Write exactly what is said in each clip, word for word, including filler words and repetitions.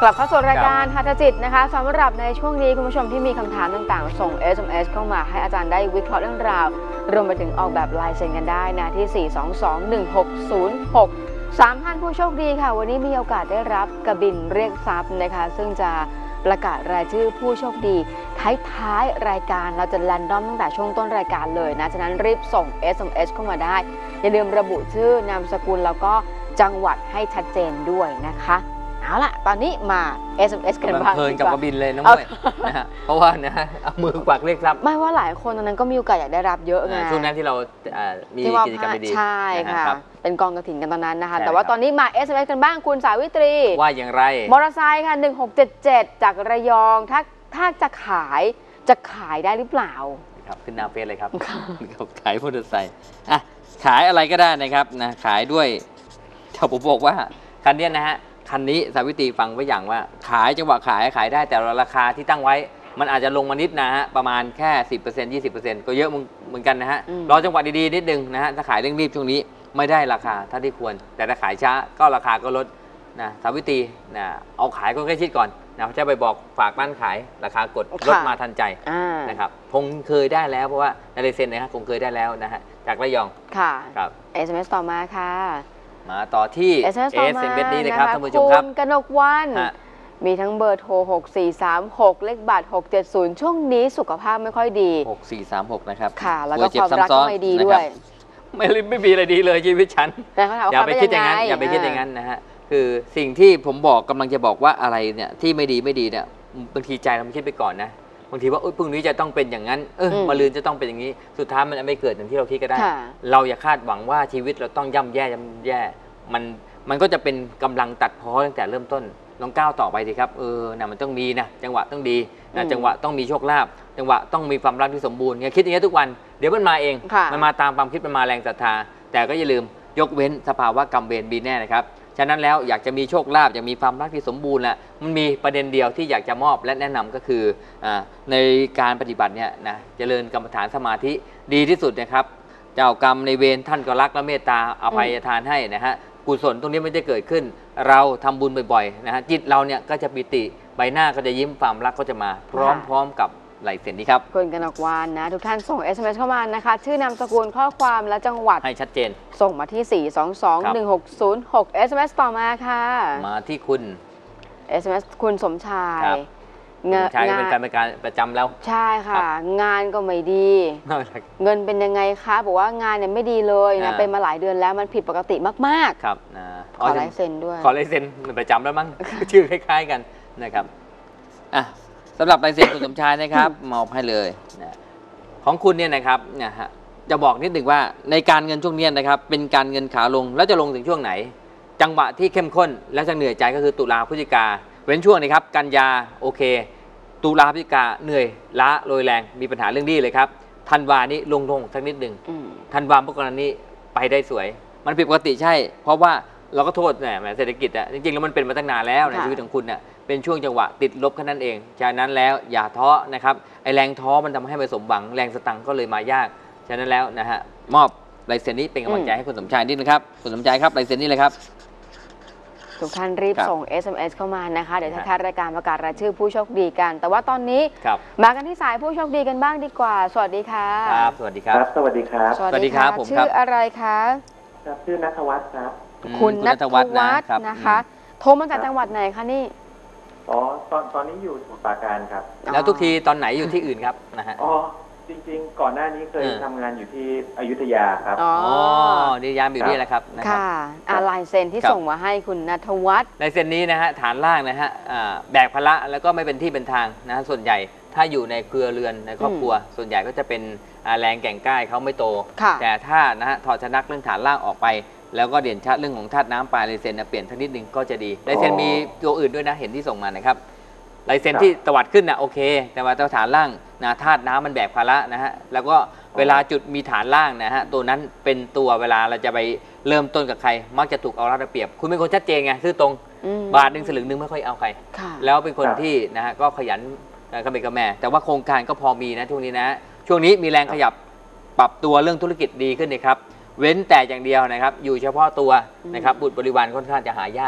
กลับเข้าสู่รายการหัตถจิตนะคะสำหรับในช่วงนี้คุณผู้ชมที่มีคำถามต่างๆส่ง เอส เอ็ม เอส เข้ามาให้อาจารย์ได้วิเคราะห์เรื่องราวรวมไปถึงออกแบบลายเซ็นกันได้นะที่ สี่ สอง สอง หนึ่ง หก ศูนย์ หก สาม ท่านผู้โชคดีค่ะวันนี้มีโอกาสได้รับกระบินเรียกทรัพย์นะคะซึ่งจะประกาศรายชื่อผู้โชคดีท้ายๆรายการเราจะแรนดอมตั้งแต่ช่วงต้นรายการเลยนะฉะนั้นรีบส่ง เอส เอ็ม เอส เข้ามาได้อย่าลืมระบุชื่อนามสกุลแล้วก็จังหวัดให้ชัดเจนด้วยนะคะเอาล่ะตอนนี้มา เอส เอ็ม เอส กันบ้างเพลินกับกระบินเลยน้องมวยนะฮะเพราะว่านะเอามือกวักเรียกทรัพย์ไม่ว่าหลายคนตอนนั้นก็มีโอกาสอยากได้รับเยอะไงช่วงนั้นที่เรามีกิจกรรมดีๆใช่ค่ะเป็นกองกฐินกันตอนนั้นนะคะแต่ว่าตอนนี้มา เอส เอ็ม เอส กันบ้างคุณสาวิตรีว่าอย่างไรมอเตอร์ไซค์ค่ะหนึ่งหกเจ็ดเจ็ดจากระยองถ้าถ้าจะขายจะขายได้หรือเปล่าครับขึ้นหน้าเฟซเลยครับขายมอเตอร์ไซค์อ่ะขายอะไรก็ได้นะครับนะขายด้วยถ้าผมบอกว่าคันนี้นะฮะคันนี้สาวิตรีฟังไว้อย่างว่าขายจังหวะขายขายได้แต่ราคาที่ตั้งไว้มันอาจจะลงมานิดนะฮะประมาณแค่ สิบเปอร์เซ็นต์ ยี่สิบเปอร์เซ็นต์ ก็เยอะเหมือนกันนะฮะรอจังหวะดีๆนิดนึงนะฮะถ้าขายเร่งรีบช่วงนี้ไม่ได้ราคาถ้าที่ควรแต่ถ้าขายช้าก็ราคาก็ลดนะสาวิตรีนะเอาขายก็ใกล้ชิดก่อนนะจะไปบอกฝากร้านขายราคากดลดมาทันใจนะครับคงเคยได้แล้วเพราะว่าในลายเซ็นนะฮะคงเคยได้แล้วนะฮะจากระยองค่ะครับเอส เอ็ม เอส ต่อมาค่ะมาต่อที่เอส เอ็ม เอสนี้นะครับท่านผู้ชมครับคุณกนกวรรณมีทั้งเบอร์โทรหก สี่ สาม หกเลขบัตรหก เจ็ด ศูนย์ช่วงนี้สุขภาพไม่ค่อยดีหก สี่ สาม หกนะครับค่ะแล้วก็ความรักก็ไม่ดีด้วยไม่ไม่มีอะไรดีเลยชีวิตฉันอย่าไปคิดอย่างนั้นอย่าไปคิดอย่างนั้นนะฮะคือสิ่งที่ผมบอกกำลังจะบอกว่าอะไรเนี่ยที่ไม่ดีไม่ดีเนี่ยบางทีใจเราคิดไปก่อนนะบางทีว่าพรุ่งนี้จะต้องเป็นอย่างนั้นเออมะรืนจะต้องเป็นอย่างนี้สุดท้ายมันไม่เกิดอย่างที่เราคิดก็ได้เราอย่าคาดหวังว่าชีวิตเราต้องย่ำแย่ย่ำแย่มันมันก็จะเป็นกำลังตัดพ้อตั้งแต่เริ่มต้นลองก้าวต่อไปสิครับเออนะมันต้องมีนะจังหวะต้องดีนะจังหวะต้องมีโชคลาภจังหวะต้องมีความรักที่สมบูรณ์เนี่ยคิดอย่างนี้ทุกวันเดี๋ยวมันมาเองมันมาตามความคิดมันมาแรงศรัทธาแต่ก็อย่าลืมยกเว้นสภาวะกรรมเวรมีแน่นะครับฉะนั้นแล้วอยากจะมีโชคลาภอยากมีความรักที่สมบูรณ์แหละมันมีประเด็นเดียวที่อยากจะมอบและแนะนำก็คือในการปฏิบัติเนี่ยนะเจริญกรรมฐานสมาธิดีที่สุดนะครับเจ้ากรรมในเวรท่านก็รักและเมตตาอภัยทานให้นะฮะกุศลตรงนี้ไม่ได้เกิดขึ้นเราทำบุญบ่อยๆนะฮะจิตเราเนี่ยก็จะปิติใบหน้าก็จะยิ้มความรักก็จะมาพร้อมๆกับลายเซ็นนี้ครับคุณกนกวรรณนะทุกท่านส่ง เอส เอ็ม เอส เข้ามานะคะชื่อนามสกุลข้อความและจังหวัดให้ชัดเจนส่งมาที่ สี่ สอง สอง หนึ่ง หก ศูนย์ หก เอส เอ็ม เอส ต่อมาค่ะมาที่คุณเอส เอ็ม เอส คุณสมชายงานเป็นการเป็นการประจำแล้วใช่ค่ะงานก็ไม่ดีเงินเป็นยังไงคะบอกว่างานเนี่ยไม่ดีเลยนะเป็นมาหลายเดือนแล้วมันผิดปกติมากๆครับขอลายเซ็นด้วยขอลายเซ็นเป็นประจำแล้วมั้งชื่อคล้ายๆกันนะครับอ่ะสำหรับลายเซ็นคุณสมชายนะครับมอบให้เลยนะของคุณเนี่ยนะครับนะฮะจะบอกนิดหนึ่งว่าในการเงินช่วงนี้นะครับเป็นการเงินขาลงแล้วจะลงถึงช่วงไหนจังหวะที่เข้มข้นและจะเหนื่อยใจก็คือตุลาพฤศจิกาเว้นช่วงนี้ครับกันยาโอเคตุลาพฤศจิกาเหนื่อยล้าโรยแรงมีปัญหาเรื่องนี้เลยครับธันวานี้ลงลงสักนิดหนึ่งธันวาพวกนั้นนี้ไปได้สวยมันผิดปกติใช่เพราะว่าเราก็โทษแหมเศรษฐกิจอะจริงๆแล้วมันเป็นมาตั้งนานแล้วในชีวิตของคุณอะเป็นช่วงจังหวะติดลบแค่นั้นเองฉะนั้นแล้วอย่าท้อนะครับไอแรงท้อมันทำให้ไม่สมหวังแรงสตังก็เลยมายากฉะนั้นแล้วนะฮะมอบลายเซ็นนี้เป็นกำลังใจให้คุณสมชายนิดนะครับคุณสมชายครับลายเซ็นนี้เลยครับทุกท่านรีบส่ง เอส เอ็ม เอส เข้ามานะคะเดี๋ยวท้ายรายการประกาศรายชื่อผู้โชคดีกันแต่ว่าตอนนี้มากันที่สายผู้โชคดีกันบ้างดีกว่าสวัสดีค่ะครับสวัสดีครับสวัสดีครับสวัสดีครับผมชื่ออะไรคะครับชื่อณัฐวัฒน์ครับคุณณัฐวัฒน์นะคะโทรมาจากจังหวัดไหนคะนี่อ๋อตอนตอนนี้อยู่สมุทรปราการครับแล้วทุกทีตอนไหนอยู่ที่อื่นครับนะฮะอ๋อจริงๆก่อนหน้านี้เคยทำงานอยู่ที่อยุธยาครับอ๋อนี่ยามอยู่นี่แหละครับค่ะลายเซ็นที่ส่งมาให้คุณณัฐวัฒน์ลายเซ็นนี้นะฮะฐานล่างนะฮะแบกภาระแล้วก็ไม่เป็นที่เป็นทางนะส่วนใหญ่ถ้าอยู่ในเครือเรือนในครอบครัวส่วนใหญ่ก็จะเป็นแรงแก่งก้ายเขาไม่โตแต่ถ้านะฮะถอดชนักเรื่องฐานล่างออกไปแล้วก็เด่นชัดเรื่องของธาตุน้ำปลายลายเซ็นเปลี่ยนทักนิดนึงก็จะดีลายเซ็นมีตัวอื่นด้วยนะเห็นที่ส่งมานะครับลายเซ็นที่ตวัดขึ้นนะโอเคแต่ว่าฐานล่างนะธาตุน้ำมันแบกภาระนะฮะแล้วก็เวลาจุดมีฐานล่างนะฮะตัวนั้นเป็นตัวเวลาเราจะไปเริ่มต้นกับใครมักจะถูกเอารัดเปรียบคุณเป็นคนชัดเจนไงซื่อตรงบาทหนึ่งสลึงหนึ่งไม่ค่อยเอาใครแล้วเป็นคนที่นะฮะก็ขยันกระเบิดกระแม่แต่ว่าโครงการก็พอมีนะช่วงนี้นะช่วงนี้มีแรงขยับปรับตัวเรื่องธุรกิจดีขึ้นนะครับเว้นแต่อย่างเดียวนะครับอยู่เฉพาะตัวนะครับบุตรบริวารค่อนข้างจะหายาก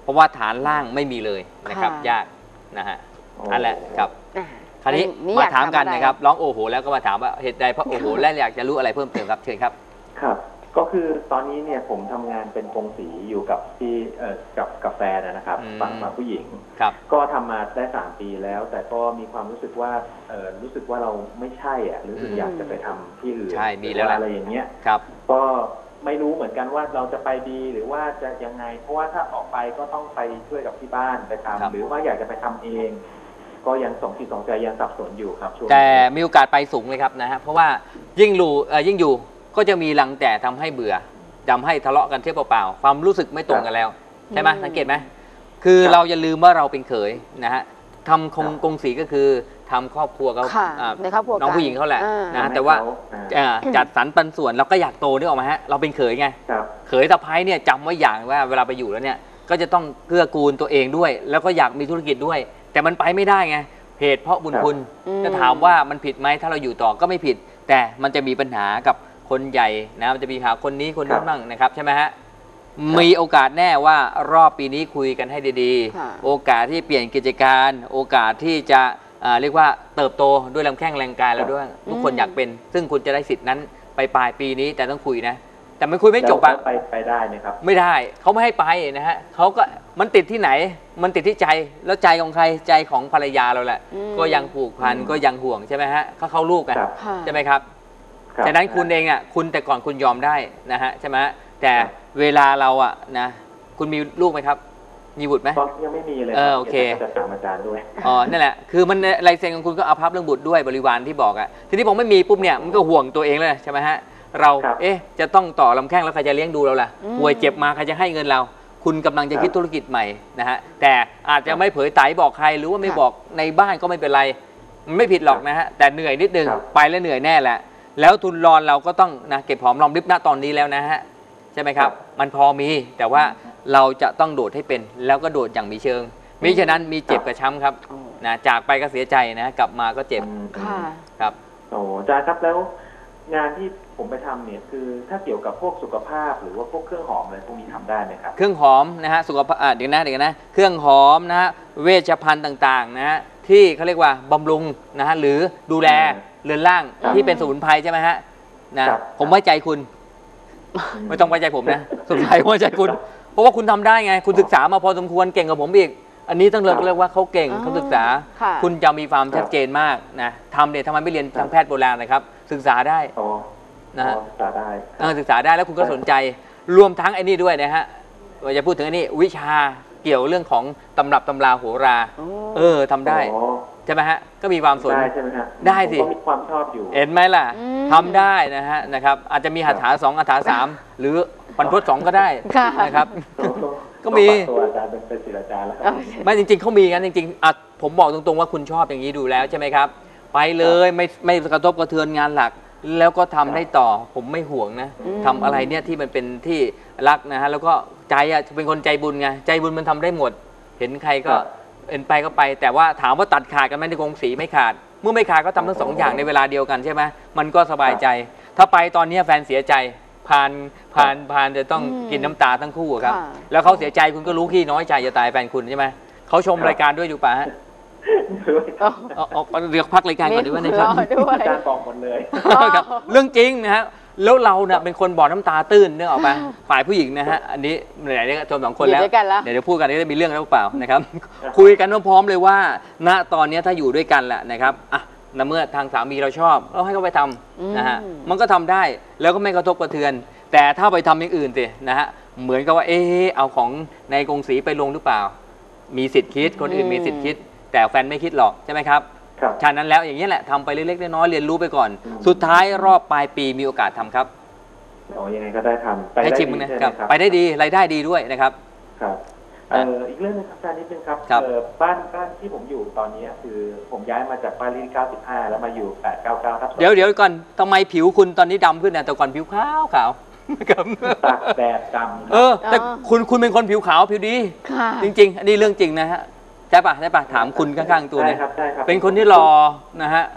เพราะว่าฐานล่างไม่มีเลยนะครับค่ะยากนะฮะนั่นแหละครับอ่ะคราวนี้นี่มาอยากถามกันถามอะไรนะครับร้องโอ้โหแล้วก็มาถามว่าเหตุใดเพราะโอ้โหและอยากจะรู้อะไรเพิ่มเติมครับเชิญครับครับ ก็คือตอนนี้เนี่ยผมทำงานเป็นกงสีอยู่กับที่เอ่อกับกับแฟนนะครับอืมฝั่งฝั่งผู้หญิงครับก็ทำมาได้สามปีแล้ว แต่ก็มีความรู้สึกว่าเออรู้สึกว่าเราไม่ใช่อ่ะรู้สึกอืมอยากจะไปทำที่อื่นใช่มีแล้วแหละอะไรอย่างเงี้ยครับก็ไม่รู้เหมือนกันว่าเราจะไปดีหรือว่าจะยังไง เพราะว่าถ้าออกไปก็ต้องไปช่วยกับที่บ้านไปครับทำหรือว่าอยากจะไปทำเอง ก็ยังสองจิตสองใจยังสับสนอยู่ครับช่วงนี้แต่มีโอกาสไปสูงเลยครับนะฮะเพราะว่ายิ่งรู้เอ่อยิ่งอยู่ก็จะมีรังแต่ทำให้เบื่อทำให้ทะเลาะกันเที่ยวเปล่าๆความรู้สึกไม่ตรงกันแล้วใช่ไหมอืมสังเกตไหมคือเราอย่าลืมว่าเราเป็นเขยนะฮะทำคงครับกงสีก็คือทำครอบครัวเขาค่ะอ่าในครอบครัวน้องกันผู้หญิงเขาแหละอ่านะทำให้แต่ว่าเขอ่าอ่าจัดสรรปันส่วนเราก็อยากโตนึกออกไหมฮะเราเป็นเขยไงครับเขยสะพ้ายเนี่ยจำไว้อย่างว่าเวลาไปอยู่แล้วเนี่ยก็จะต้องเกื้อกูลตัวเองด้วย แล้วก็อยากมีธุรกิจด้วย แต่มันไปไม่ได้ไงเหตุเพราะบุญคุณอืมจะถามว่ามันผิดไหมถ้าเราอยู่ต่อก็ไม่ผิด แต่มันจะมีปัญหากับคนใหญ่นะมันจะมีปัญหาคนนี้คนนู้นบ้างนะครับใช่ไหมฮะมีโอกาสแน่ว่ารอบปีนี้คุยกันให้ดีค่ะๆ โอกาสที่เปลี่ยนกิจการ โอกาสที่จะอ่าเรียกว่าเติบโตด้วยลำแข้งแรงกายแล้วด้วยทุกคนอยากเป็น ซึ่งคุณจะได้สิทธินั้นไปปลายปีนี้แต่ต้องคุยนะ แต่มันคุยไม่จบอะแล้วไปไปได้ไหมครับไม่ได้เขาไม่ให้ไปนะฮะเขาก็มันติดที่ไหน มันติดที่ใจแล้วใจของใครใจของภรรยาเราแหละอืมก็ยังผูกพันอืมก็ยังห่วงใช่ไหมฮะเขาเข้าลูกกันครับค่ะใช่ไหมครับรับฉะนั้นคุณเองอ่ะคุณแต่ก่อนคุณยอมได้นะฮะใช่ไหมฮะแต่ครับเวลาเราอ่ะนะคุณมีลูกไหมครับมีบุตรไหมตอนยังไม่มีเลยเออโอเคดี๋ยวจะถามอาจารย์ด้วยอ๋อนั่นแหละคือมันลายเซ็นของคุณก็เอาพับเรื่องบุตรด้วยบริวารที่บอกอ่ะทีนี้ผมไม่มีปุ๊บเนี่ยมันก็ห่วงตัวเองเลยใช่ไหมฮะเราครับเอ๊ะจะต้องต่อลำแข้งแล้วใครจะเลี้ยงดูเราล่ะอืมป่วยเจ็บมาใครจะให้เงินเรา คุณกำลังจะครับคิดธุรกิจใหม่นะฮะแต่อาจจะไม่เผยไตบอกใครหรือว่าไม่ค่ะบอกในบ้านก็ไม่เป็นไรมันไม่ผิดหรอกนะฮะแต่เหนื่อยนิดนึงครับไปแล้วเหนื่อยแน่แหละแล้วทุนรอนเราก็ต้องนะเก็บหอมรอมริบณตอนนี้แล้วนะฮะใช่ไหมครับ มันพอมีแต่ว่าเราจะต้องโดดให้เป็นแล้วก็โดดอย่างมีเชิงมิฉะนั้นมีเจ็บกับช้ำครับโอ้นะจากไปก็เสียใจนะกลับมาก็เจ็บอืมค่ะครับโอ้อาจารย์ครับแล้วงานที่ผมไปทำเนี่ยคือถ้าเกี่ยวกับพวกสุขภาพหรือว่าพวกเครื่องหอมอะไรพวกนี้ทำได้ไหมครับเครื่องหอมนะฮะสุขภาพอ่ะเดี๋ยวนะเดี๋ยวนะเครื่องหอมนะฮะเวชภัณฑ์ต่างๆนะฮะที่เขาเรียกว่าบำรุงนะฮะหรือดูแลอืมเรือนร่างครับที่เป็นสมุนไพรใช่ไหมฮะนะครับ ผมไว้ใจคุณ ไม่ต้องไว้ใจผมนะสมุนไพรไว้ใจคุณ เพราะว่าคุณทำได้ไง คุณศึกษามาพอสมควรเก่งกว่าผมอีกอันนี้ต้องเรียกครับเรียกว่าเขาเก่งอ๋อเขาศึกษาค่ะคุณจะมีความครับชัดเจนมากนะทำเนี่ยทำไมไม่เรียนครับทางแพทย์โบราณนะครับ ศึกษาได้อ๋อนะฮะอ๋อศึกษาได้เออศึกษาได้แล้วคุณก็สนใจรวมทั้งไอ้นี่ด้วยนะฮะเราจะพูดถึงไอ้นี่วิชาเกี่ยวเรื่องของตำรับตำราโหราโอ้เออทำได้อ๋อใช่ไหมฮะก็มีความสนได้ใช่ไหมฮะได้สิผมก็มีความชอบอยู่เห็นไหมล่ะอืมทำได้นะฮะนะครับอาจจะมีหัตถาสองหัตถาสามหรือปันพจน์สองก็ได้ค่ะนะครับ ก็ก็มีมีตัวอาจารย์เป็นเป็นศิลาจารย์แล้วคเอารับไม่จริงๆเขามีงั้นจริงๆอ่ะผมบอกตรงๆว่าคุณชอบอย่างนี้ดูแล้วใช่ไหมครับ ไปเลยไม่ไม่กระทบกระเทือนงานหลัก แล้วก็ทำได้ต่อผมไม่ห่วงนะอืมทำอะไรเนี่ยที่มันเป็นที่รักนะฮะแล้วก็ใจอ่ะเป็นคนใจบุญไงใจบุญมันทำได้หมด เห็นใครก็ครับเห็นไปก็ไป แต่ว่าถามว่าตัดขาดกันไหมในกรงสีไม่ขาด เมื่อไม่ขาดก็ทำทั้งสองอย่างในเวลาเดียวกันใช่ไหมมันก็สบายใจ ถ้าไปตอนนี้แฟนเสียใจผ่านผ่านผ่านจะต้องอืมกินน้ำตาทั้งคู่อะครับค่ะแล้วเขาเสียใจคุณก็รู้ขี้น้อยใจจะตายแฟนคุณใช่ไหมเขาชมรายการด้วยอยู่ป่ะฮะด้วยอ๋อเอาเอาเอาเรียกพักรายการก่อนดีกว่านะครับมีหัวเราะด้วยอาจารย์บอกหมดเลยครับเรื่องจริงนะฮะแล้วเราเนี่ยเป็นคนบ่อน้ำตาตื้นเนื้อออกไปฝ่ายผู้หญิงนะฮะอันนี้ไหนๆเนี่ยชมสองคนแล้วอยู่ด้วยกันแล้วเดี๋ยวเดี๋ยวพูดกันจะมีเรื่องแล้วหรือเปล่านะครับ คุยกันพร้อมๆเลยว่า ณตอนนี้ถ้าอยู่ด้วยกันแหละนะครับอ่ะในเมื่อทางสามีเราชอบเราให้เขาไปทำนะฮะอืมมันก็ทำได้แล้วก็ไม่กระทบกระเทือน แต่ถ้าไปทำอย่างอื่นสินะฮะเหมือนกับว่าเอ๊ะเอาของในกรงสีไปลงหรือเปล่า มีสิทธิ์คิดคนอื่นมีสิทธิ์คิด แต่แฟนไม่คิดหรอกใช่ไหมครับครับฉะนั้นแล้วอย่างนี้ยแหละทำไปเล็กๆน้อยๆเรียนรู้ไปก่อนอืมสุดท้ายรอบปลายปีมีโอกาสทำครับอ๋อยังไงก็ได้ทำไปให้ได้ชิมดีนะใช่ไหคมรับครับไปได้ดีรายได้ดีด้วยนะครับครับเอ่ออีกเรื่องหนึงครับอาจารย์นิดนึงครับครับเอ่อบ้านบ้านที่ผมอยู่ตอนนี้คือผมย้ายมาจากบ้านเลขที่เก้าสิบห้าแล้วมาอยู่แปดเก้าเก้าทับสองเดี๋ยวเดี๋ยวก่อนทำไมผิวคุณตอนนี้ดำขึ้นนะแต่ก่อนผิวขาวขาวครับตากแดดดำเออแต่คุณคุณเป็นคนผิวขาวผิวดีค่ะจริง ๆ อันนี้เรื่องจริงนะฮะใช่ปะใช่ปะถามคุณข้างๆตัวใช่เนี่ยครับใช่ครับเป็นคนที่รอนะฮะ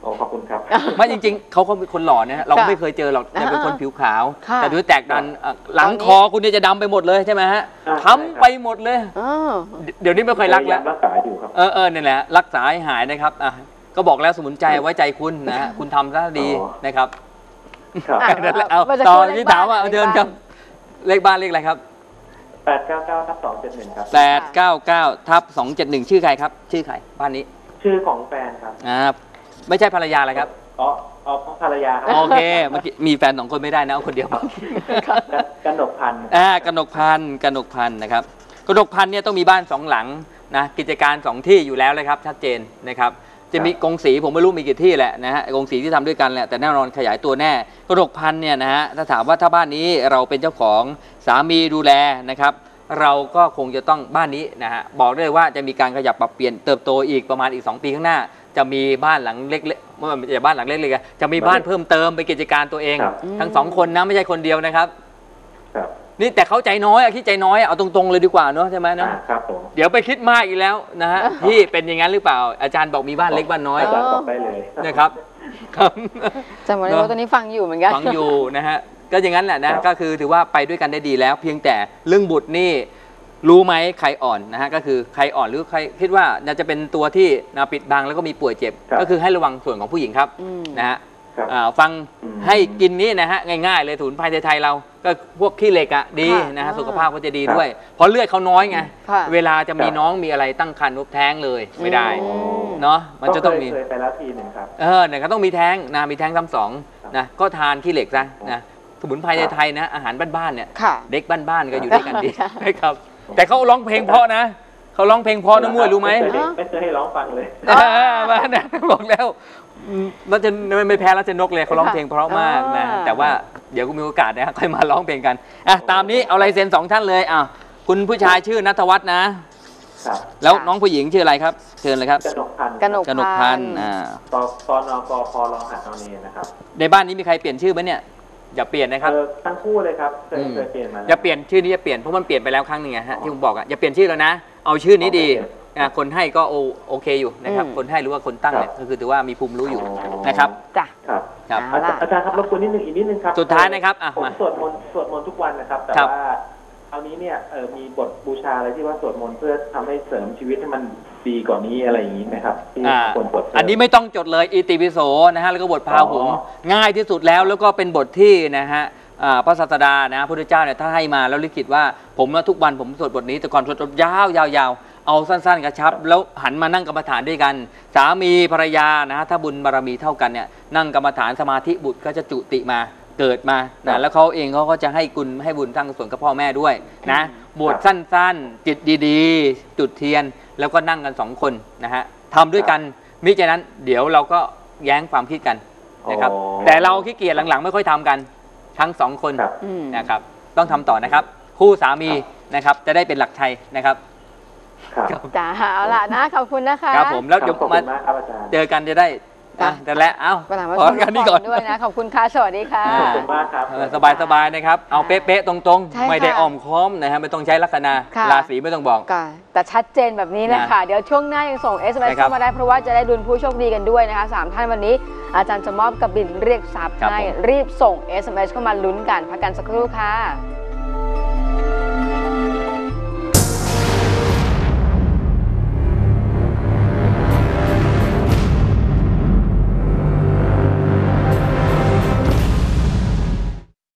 โอ้ขอบคุณครับไม่จริงๆเขาก็เป็นคนหล่อนะฮะเราก็ไม่เคยเจอหรอกแต่เป็นคนผิวขาวค่ะแต่ด้วยแตกดันอ่ะหลังคอคุณเนี่ยจะดำไปหมดเลยใช่ไหมฮะอ่าค้ำไปหมดเลยอ๋อเดี๋ยวนี้ไม่ค่อยรักแล้วรักษาอยู่ครับเออเออนี่แหละรักษาให้หายนะครับอ่ะก็บอกแล้วสมุนใจไว้ใจคุณนะฮะคุณทำซะดีอ๋อนะครับครับอ่ะนั่นแหละเอามื่สักต่อครู่ที่เลขถามว่าบ้นเดินครับเลขบ้านเลขอะไรครับแปดเก้าเก้าทับสองเจ็ดหนึ่งครับแปดเก้าเก้าทับสองเจ็ดหนึ่งชื่อใครครับ ชื่อใครบ้านนี้ชื่อของแฟนครับอ่าไม่ใช่ภรรยาอะไรครับอ๋ออ๋อภรรยาครัโอเคเมื่อกี้มีแฟนสองคนไม่ได้นะเอาคนเดียวกนกพันธ์อ่ากนกพันธ์กนกพันธ์นะครับกนกพันธ์เนี่ยต้องมีบ้านสองหลังนะกิจการสองที่อยู่แล้วเลยครับชัดเจนนะครับจะมีกงสีผมไม่รู้มีกี่ที่แหละนะฮะกงสีที่ทำด้วยกันแหละแต่แน่นอนขยายตัวแน่กนกพันธ์เนี่ยนะฮะถ้าถามว่าถ้าบ้านนี้เราเป็นเจ้าของสามีดูแลนะครับเราก็คงจะต้องบ้านนี้นะฮะบอกได้ว่าจะมีการขยับปรับเปลี่ยนเติบโตอีกประมาณอีกสองปีข้างหน้าจะมีบ้านหลังเล็กๆไม่ใช่บ้านหลังเล็กๆอะจะมีบ้านเพิ่มเติมเป็นกิจการตัวเองครับทั้งสองคนนะไม่ใช่คนเดียวนะครับครับนี่แต่เขาใจน้อยอะคิดใจน้อยอะเอาตรงๆเลยดีกว่าเนอะใช่ไหมเนอะอ่าครับผมเดี๋ยวไปคิดมากอีกแล้วนะฮะ ที่เป็นอย่างนั้นหรือเปล่า อาจารย์บอกมีบ้านเล็กบ้านน้อยอาจารย์บอกได้เลยนะครับครับจำไว้เลยว่าตอนนี้ฟังอยู่เหมือนกันฟังอยู่นะฮะก็อย่างนั้นแหละนะครับก็คือถือว่าไปด้วยกันได้ดีแล้ว เพียงแต่เรื่องบุตรนี่รู้ไหมใครอ่อนนะฮะก็คือใครอ่อนหรือใครคิดว่าน่าจะเป็นตัวที่นะปิดบังแล้วก็มีป่วยเจ็บ ก็คือให้ระวังส่วนของผู้หญิงครับอืมนะฮะครับอ่าฟังอืมให้กินนี้นะฮะง่ายๆเลยสมุนไพรไทยๆเราก็พวกขี้เหล็กอะดีค่ะนะฮะอ่าสุขภาพก็จะดีด้วย เพราะเลือดเขาน้อยไงค่ะเวลาจะมีครับน้องมีอะไรตั้งครรภ์นุบแท้งเลยไม่ได้อืมเนาะมันจะต้องมีก็เคยเคยไปแล้วทีหนึ่งครับเออเนี่ยก็ต้องมีแท้งนะมีแท้งซ้ำสองครับนะก็ทานขี้เหล็กซะนะสมุนไพรไทยๆนะอาหารบ้านๆเนี่ยค่ะเด็กบ้านๆก็อยู่ด้วยกันดีใช่นะครับแต่เขาร้องเพลงเพราะนะเขาร้องเพลงเพราะนะมุ้ยรู้ไหมเคยไม่เคยให้ร้องฟังเลยเออมานะบอกแล้วรัชนไม่แพ้รัชนกเลยเขาร้องเพลงเพราะมากนะอ่าแต่ว่าเดี๋ยวก็มีโอกาสนะค่อยมาร้องเพลงกันอ่ะตามนี้เอาลายเซ็นสองท่านเลยอ่ะคุณผู้ชายชื่อณัฐวัฒน์นะครับแล้วน้องผู้หญิงชื่ออะไรครับเชิญเลยครับกนกพันธ์กนกกนกพันธ์อ่าตตนกพรองหัดนเนนะครับในบ้านนี้มีใครเปลี่ยนชื่อไหมเนี่ยอย่าเปลี่ยนนะครับเออทั้งคู่เลยครับเคยอืมเคยเปลี่ยนมาแล้วอย่าเปลี่ยนชื่อนี้อย่าเปลี่ยนเพราะมันเปลี่ยนไปแล้วครั้งหนึ่งอะฮะที่ผมบอกอะอย่าเปลี่ยนชื่อแล้วนะ เอาชื่อนี้ดีโอเคอ่ะคนให้ก็โอโอเคอยู่นะครับอืมคนให้หรือว่าคนตั้งเนี่ยครับก็คือถือว่ามีภูมิรู้อยู่นะครับจ้ะครับครับเอาล่ะอาจารย์ครับรบกวนนิดนึงอีกนิดนึงครับสุดท้ายนะครับอ่ะผมมาสวดมนต์สวดมนต์ทุกวันนะครับ แต่ครับว่าคราวนี้เนี่ยเออมีบทบูชาอะไรที่ว่าสวดมนต์เพื่อทำให้เสริมชีวิตให้มันดีกว่านี้อะไรอย่างนี้ไหมครับที่อ่าควรบทเสริมอันนี้ไม่ต้องจดเลยอิติปิโสนะฮะแล้วก็บทพาหุงอ๋อง่ายที่สุดแล้วแล้วก็เป็นบทที่นะฮะอ่าพระศาสดานะพระพุทธเจ้าเนี่ยท่านให้มาแล้วลิขิตว่าผมนะทุกวันผมสวดบทนี้แต่ก่อนสวดยาวยาวยาวเอาสั้นๆกระชับ แล้วหันมานั่งกรรมฐานด้วยกัน สามีภรรยานะฮะถ้าบุญบารมีเท่ากันเนี่ยนั่งกรรมฐานสมาธิบุตรก็จะจุติมาเกิดมาครันะบแล้วเขาเองเขาก็จะให้กุลให้บุญทั้งส่วนกับพ่อแม่ด้วยนะบทสั้นๆ จิตดีๆ จุดเทียนแล้วก็นั่งกันสองคนนะฮะทำด้วยกันมิฉะนั้นเดี๋ยวเราก็แย้งความคิดกันนะครับอ๋อแต่เราขี้เกียจหลังๆ ไม่ค่อยทำกันทั้งสองคนครับอืมนะครับต้องทำต่อนะครับ คู่สามีนะครับจะได้เป็นหลักชัยนะครับครับจ้าเอาล่ะนะขอบคุณนะคะครับผมแล้วเดี๋ยวขอบมาคุณมากครับอาจารย์เจอกันจะได้จ้ะนะแต่ละเอ้าวันหลังมาขอกันนี่ก่อนด้วยนะ ขอบคุณค่ะ สวัสดีค่ะขอบคุณมากครับสบายสบายๆนะครับ เอาเป๊ะๆตรงใช่ๆ ไม่ได้ค่ะอ้อมค้อมนะฮะไม่ต้องใช้ลัคนาค่ะราศีไม่ต้องบอกก็แต่ชัดเจนแบบนี้เลยค่ะ เดี๋ยวช่วงหน้ายังส่ง เอส เอ็ม เอสนะครับเข้ามาได้เพราะว่าจะได้ดุลผู้โชคดีกันด้วยนะคะสามท่านวันนี้ อาจารย์จะมอบกับบินเรียกทรัพย์ครับให้ผมรีบส่ง เอส เอ็ม เอส เข้ามาลุ้นกันพักกันสักครู่ค่ะ